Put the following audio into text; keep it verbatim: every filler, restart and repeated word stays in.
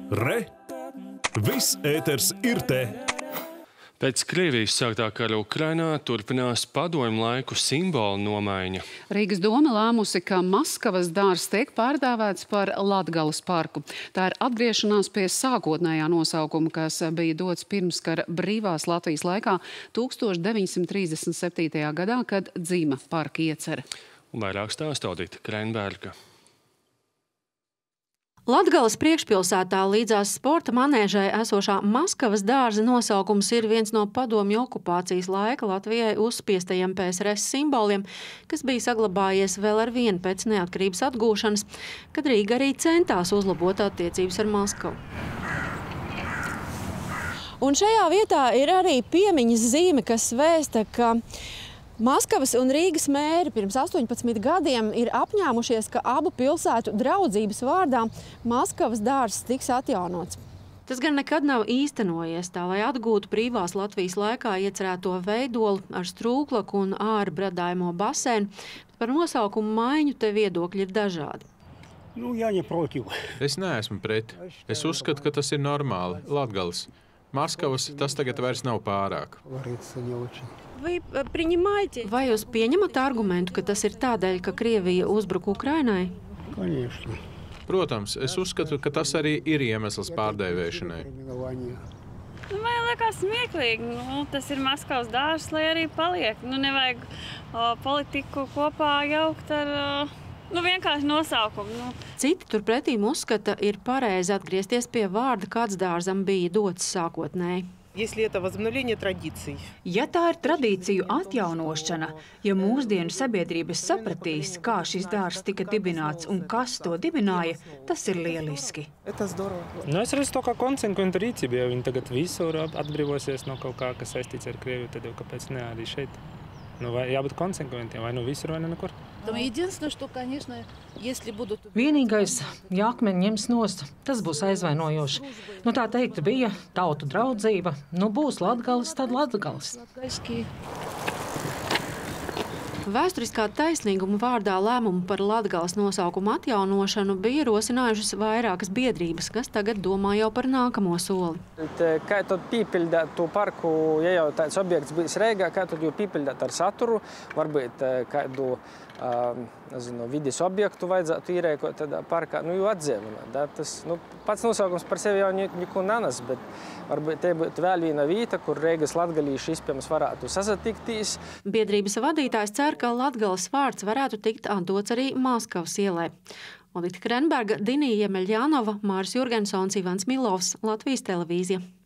Re! Viss ēters ir te! Pēc Krievijas sāktā kara Ukrainā turpinās padomju laiku simbolu nomaiņa. Rīgas doma lēmusi, ka Maskavas dārzs tiek pārdēvēts par Latgales parku. Tā ir atgriešanās pie sākotnējā nosaukuma, kas bija dots pirmskara brīvās Latvijas laikā tūkstoš deviņsimt trīsdesmit septītajā gadā, kad dzima parka iecer. Un vairāk stāsta Odita Krenberga. Latgales priekšpilsētā līdzās sporta manēžai esošā Maskavas dārza nosaukums ir viens no padomju okupācijas laika Latvijai uzspiestajiem P S R S simboliem, kas bija saglabājies vēl ar vienu pēc neatkarības atgūšanas, kad Rīga arī centās uzlabot attiecības ar Maskavu. Un šajā vietā ir arī piemiņas zīme, kas vēsta, ka Maskavas un Rīgas mēri pirms astoņpadsmit gadiem ir apņēmušies, ka abu pilsētu draudzības vārdā Maskavas dārzs tiks atjaunots. Tas gan nekad nav īstenojies tā, lai atgūtu brīvās Latvijas laikā iecerēto veidoli ar strūklaku un āri bradājumo basēnu. Par nosaukumu maiņu te viedokļi ir dažādi. Nu, ja ne protiv. Es neesmu pret. Es uzskatu, ka tas ir normāli. Latgales. Maskavas tas tagad vairs nav pārāk. Vai jūs pieņemat argumentu, ka tas ir tādēļ, ka Krievija uzbruka Ukrainai? Конечно. Protams, es uzskatu, ka tas arī ir iemesls pārdēvēšanai. Nu, man liekas smieklīgi. Nu, tas ir Maskavas dārzs, lai arī paliek. Nu, nevajag o, politiku kopā jaukt ar o, nu, vienkārši nosaukumu. Nu. Citi turpretīm uzskata, ir pareizi atgriezties pie vārda, kāds dārzam bija dots sākotnēji. Ja tā ir tradīciju atjaunošana, ja mūsdienu sabiedrības sapratīs, kā šis dārzs tika dibināts un kas to dibināja, tas ir lieliski. Nu, es redzu to kā konsekventu rīcību, ja viņi tagad visur atbrīvosies no kaut kā, kas saistīts ar Krieviju, tad jau kāpēc ne arī šeit. Nu, vai jābūt konsekventiem, vai nu visur, vai ne nekur. Vienīgais, ja akmeņi ņems nost, tas būs aizvainojoši. Nu, tā teikt, bija tautu draudzība. Nu, būs Latgales, tad Latgales. Vēsturiskā taisnīguma vārdā lēmumu par Latgales nosaukumu atjaunošanu bija rosinājušas vairākas biedrības, kas tagad domā jau par nākamo soli. Kā tad pīpildēt to parku, ja jau tāds objekts bijis Reigā, kā tad jau pīpildēt ar saturu, varbūt kādu nezinu, vides objektu vajadzētu īrēkot tādā parkā, nu, jau atdzīvināt. Tas, nu, pats nosaukums par sevi jau neko nenes, bet varbūt te būtu vēl viena vieta, kur Reigas latgalīši iespējams varētu sasatikties. Biedrības vadītājs cer, ka Latgales vārds varētu tikt atdots arī Maskavas ielai. Odita Krenberga, Dinija Jemeļjānova, Māris Jurgensons, Ivans Milovs, Latvijas televīzija.